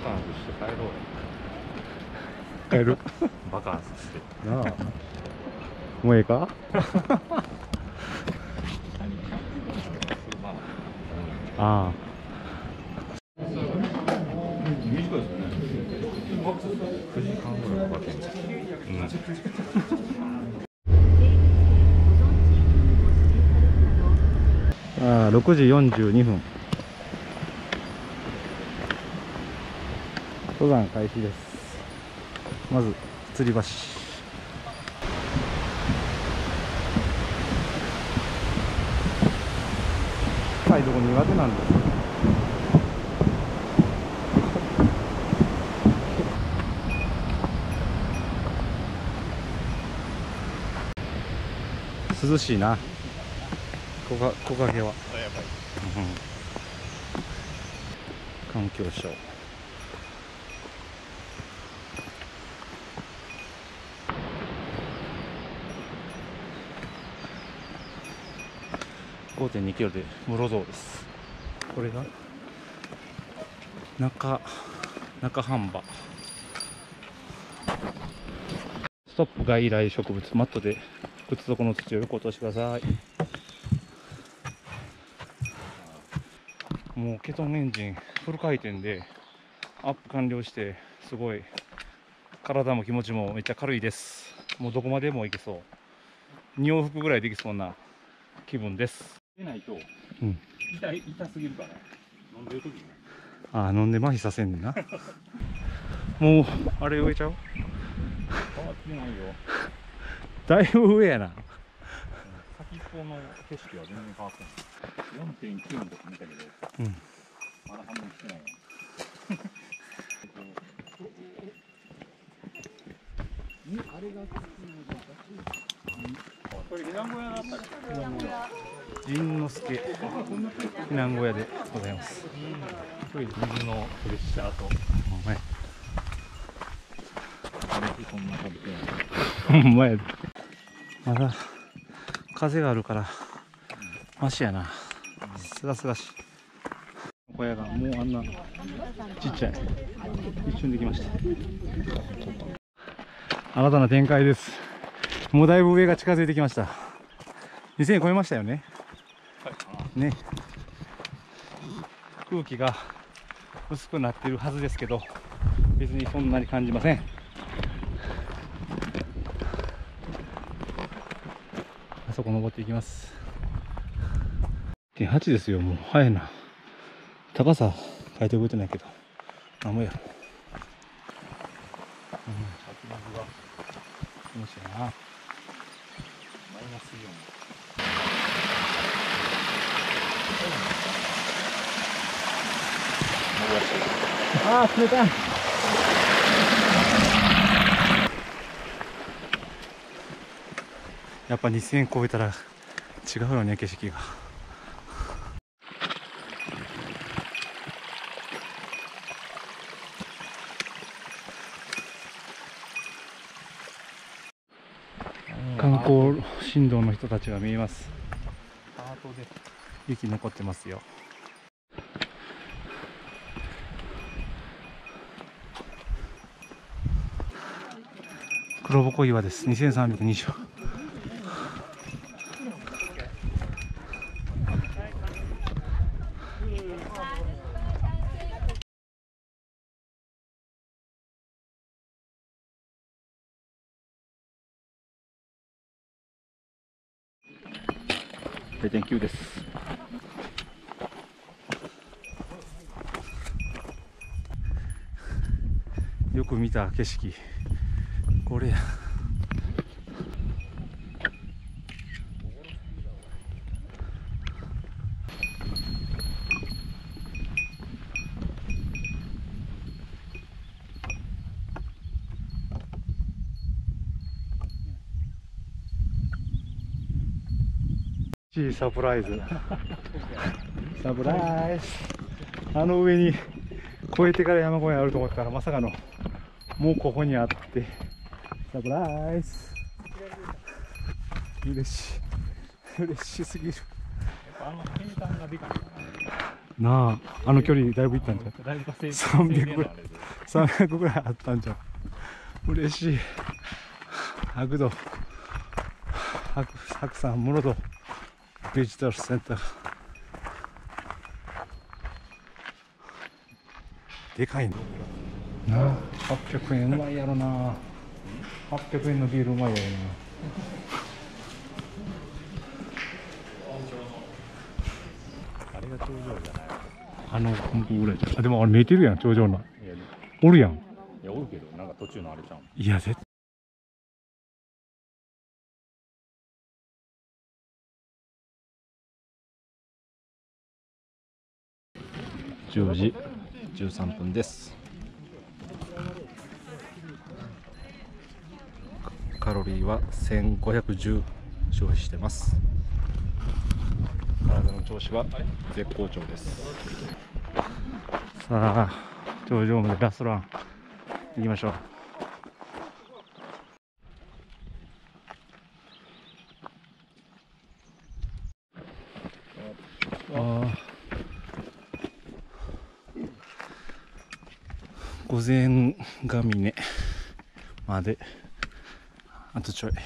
カンスして帰ろうよ。 帰るバカンスしてなあ。もうええか。ああ。 短いですよね。9時間ぐらいかかってんですああ、6時42分。登山開始です。まず吊り橋。深いとこ苦手なんです。涼しいな。木陰は。環境省。5.2 キロで室堂です。これが中半場。ストップ外来植物マットで靴底の土をよく落としてください。もうケトンエンジンフル回転でアップ完了して、すごい体も気持ちもめっちゃ軽いです。もうどこまでも行けそう。2往復ぐらいできそうな気分です。 出ないと、 うん、 痛すぎるから飲んでる時にね。 ああ、飲んで麻痺させんねんな。もうあれ植えちゃう。 変わってないよ。 だいぶ上やな。 先っぽの景色は全然変わってない。4.9 の時見たけど、 うん、 まだ半分してないよ。これ避難小屋だったっけ？ 陣之助避難小屋でございます。 水のプレッシャーと、 はい、 こんな感じで。 ほんまやで。まだ風があるからマシやな。すがすがしい。小屋がもうあんなちっちゃい。一瞬できました。新たな展開です。もうだいぶ上が近づいてきました。2000円超えましたよね。ね。空気が薄くなっているはずですけど、別にそんなに感じません。あそこ登っていきます。1.8 ですよ。もう早いな。高さ書いて覚えてないけど、なんもやろ。 先水が気持ちいいな。 マイナス4。 ああ、冷たい。やっぱ2000円超えたら違うよね、景色が。観光振動の人たちが見えます。 ハートで雪残ってますよ。黒ぼこ岩です。2320。0.9 です。よく見た景色、これや。サプライズ。サプライズ。あの上に越えてから山小屋あると思ったら、まさかのもうここにあって、サプライズ。嬉しい。嬉しすぎる。 あの平坦がでかいかな。 なあ、あの距離だいぶ行ったんじゃん。 だいぶ稼い 300ぐらい300ぐらいあったんじゃん。嬉しい。白土白山室戸デジタルセンターでかいねなあ。800円うまいやろな。800円のビールうまいやろな。 あれが頂上じゃない。 本当俺でもあれ寝てるやん、頂上のおるやん。 いや、おるけど、なんか途中のあれちゃうん。 いや絶対10時13分です。カロリーは1510消費してます。体の調子は絶好調です。さあ頂上までラストラン行きましょう。午前ヶ峰まであとちょい。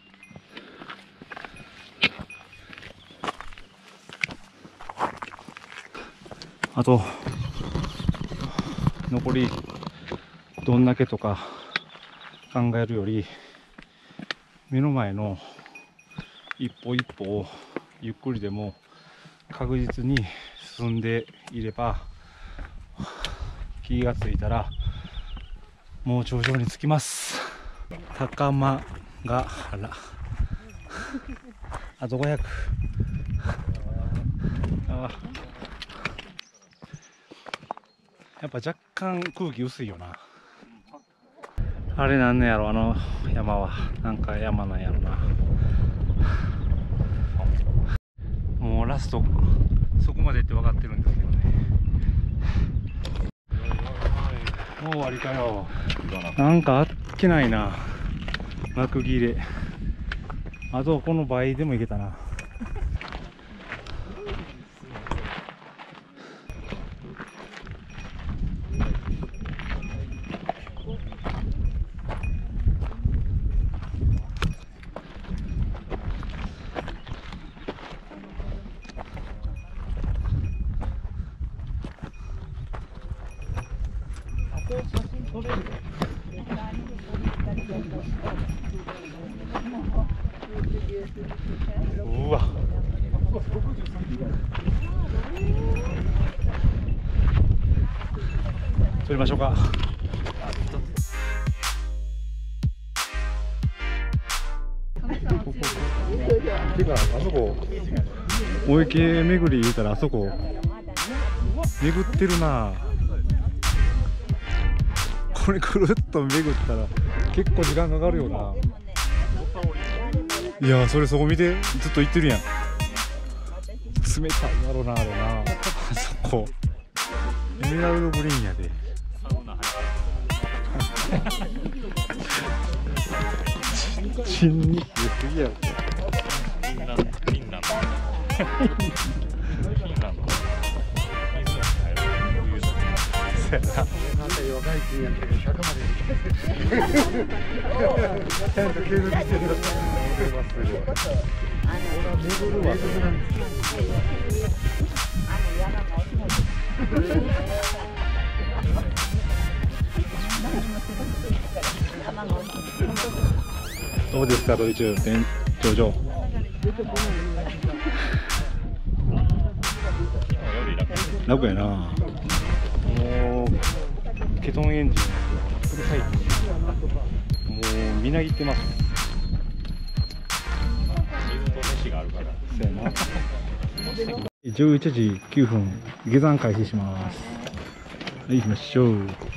あと残りどんだけとか考えるより、目の前の一歩一歩をゆっくりでも確実に進んでいれば、気がついたらもう頂上に着きます。高間ヶ原あと500。やっぱ若干空気薄いよな。あれなんねやろ、あの山は。なんか山なんやろな。もうラストそこまでって分かってるんですけどね。もう終わりかよ。なんかあっけないな、幕切れ。あとこの倍でもいけたな。うわ、撮りましょうか。てかあそこお池巡り言うたら、あそこ巡ってるな。これくるっと巡ったら結構時間かかるよな。いや、それそこ見て、ずっと行ってるやん。冷たいやろな、あれな。あそこエメラルドグリーンやで。チンに冷えすぎやろ。 フィンランド。フィンランド。 そうやな。 若い人やけど100までちゃんと継続してる。 どうですか、ドイツ頂上。楽やな。もうケトンエンジンフル回転、もうみなぎってます。 水と飯があるから。 そうやな。11時9分下山開始します。はい、行きましょう。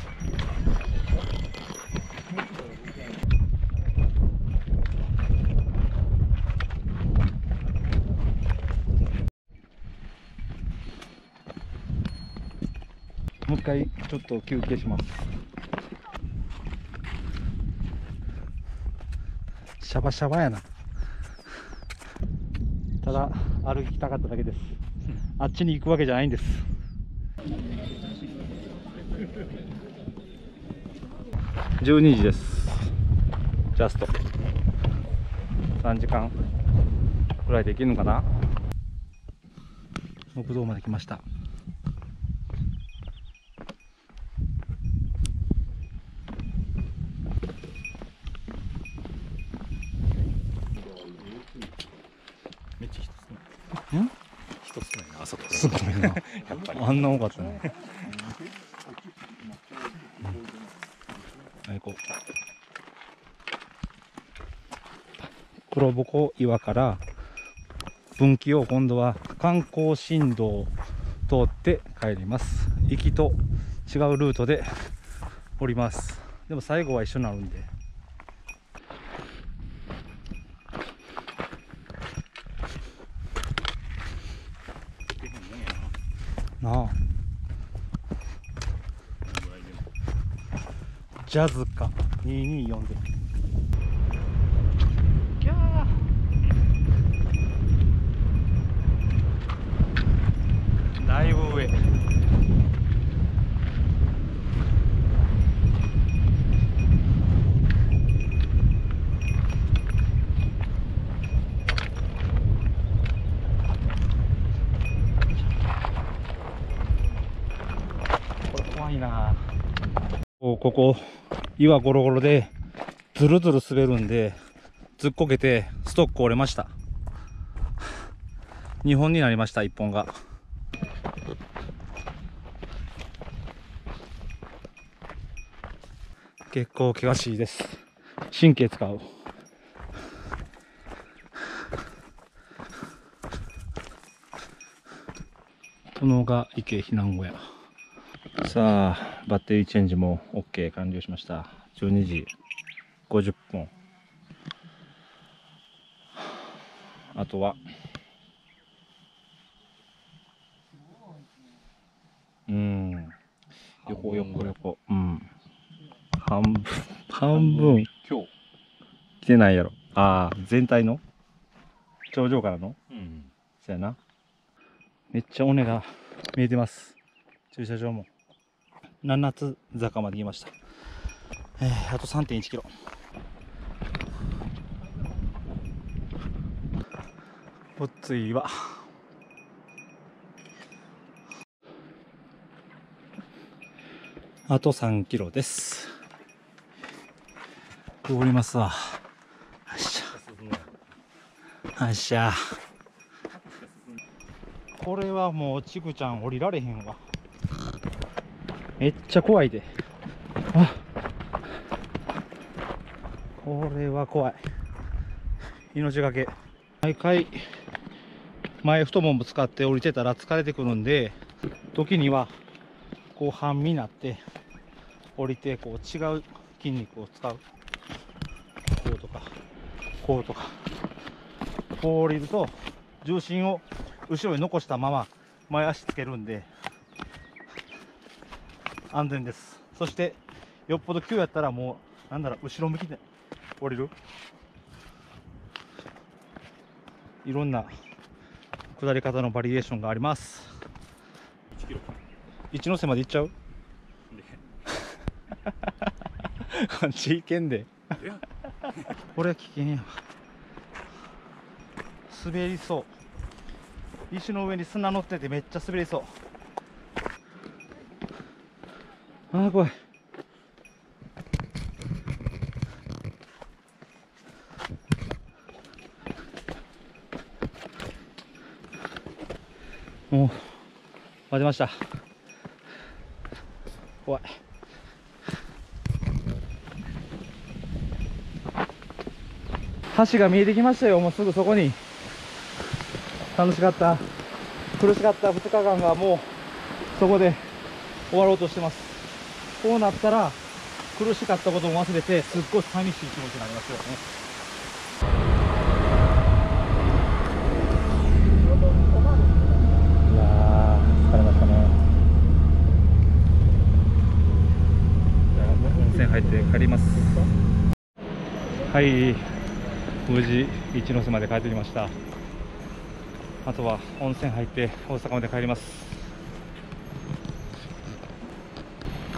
もう一回ちょっと休憩します。シャバシャバやな。ただ歩きたかっただけです。あっちに行くわけじゃないんです。 12時です。ジャスト3時間くらいで行けるのかな。木道まで来ました。 めっちゃ人少ない。 ん人少ないな、あそこ。 すごいな。 やっぱり。 あんな多かったね。行こう。黒鉾岩から分岐を今度は観光振動を通って帰ります。行きと違うルートで降ります。でも最後は一緒になるんで。なあ。ジャズか224で。キャー。だいぶ上。これ怖いな。ここ岩ゴロゴロでズルズル滑るんで、ずっこけてストック折れました。2本になりました。1本が結構険しいです。神経使う。このが池避難小屋。さあバッテリーチェンジも OK 完了しました。12時50分。あとは横半分今日。 来てないやろ。ああ、全体の頂上からのうん。 そやな。めっちゃ尾根が見えてます。駐車場も七津坂まで来ました。あと 3.1 キロ。おっついわ。あと3キロです。通りますわ。よっしゃ。よっしゃ。これはもうちくちゃん降りられへんわ。めっちゃ怖いで。あ、これは怖い。命がけ。毎回前太もも使って降りてたら疲れてくるんで、時にはこう半身になって降りて、こう違う筋肉を使う。こうとかこうとか。こう降りると重心を後ろに残したまま前足つけるんで安全です。そしてよっぽど急やったらもうなんだろう、後ろ向きで降りる。いろんな下り方のバリエーションがあります。 1キロ。 一ノ瀬まで行っちゃう。こっち行けんで。これ危険やわ。滑りそう。石の上に砂乗っててめっちゃ滑りそう。ああ怖い。もう待てました。怖い。橋が見えてきましたよ。もうすぐそこに。楽しかった、苦しかった2日間がもうそこで終わろうとしてます。こうなったら苦しかったことも忘れて、すっごい寂しい気持ちになりますよね。いやー疲れましたね。じゃあ温泉入って帰ります。はい、無事一ノ瀬まで帰ってきました。あとは温泉入って大阪まで帰ります。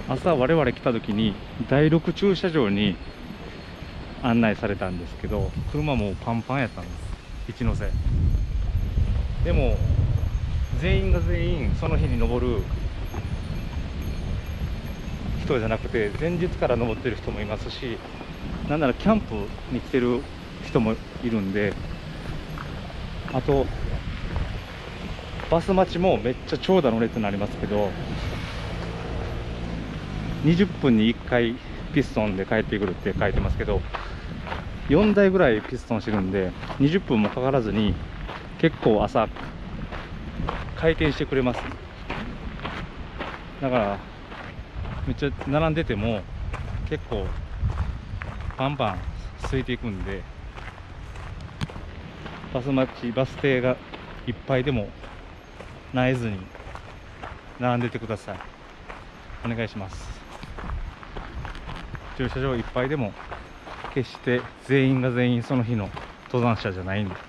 朝我々来た時に第6駐車場に案内されたんですけど、車もうパンパンやったんです、一ノ瀬。でも全員が全員その日に登る人じゃなくて、前日から登ってる人もいますし、なんならキャンプに来てる人もいるんで、あとバス待ちもめっちゃ長蛇の列になりますけど、20分に1回ピストンで帰ってくるって書いてますけど、4台ぐらいピストンしてるんで20分もかからずに結構朝回転してくれます。だからめっちゃ並んでても結構パンパン空いていくんで、バス停がいっぱいでも慣れずに並んでてください。お願いします。駐車場いっぱいでも決して全員が全員その日の登山者じゃないんで。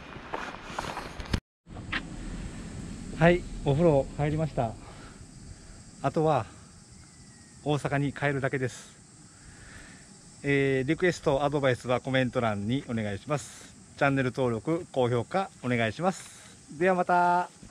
はい、お風呂入りました。あとは大阪に帰るだけです。リクエストアドバイスはコメント欄にお願いします。チャンネル登録高評価お願いします。ではまた。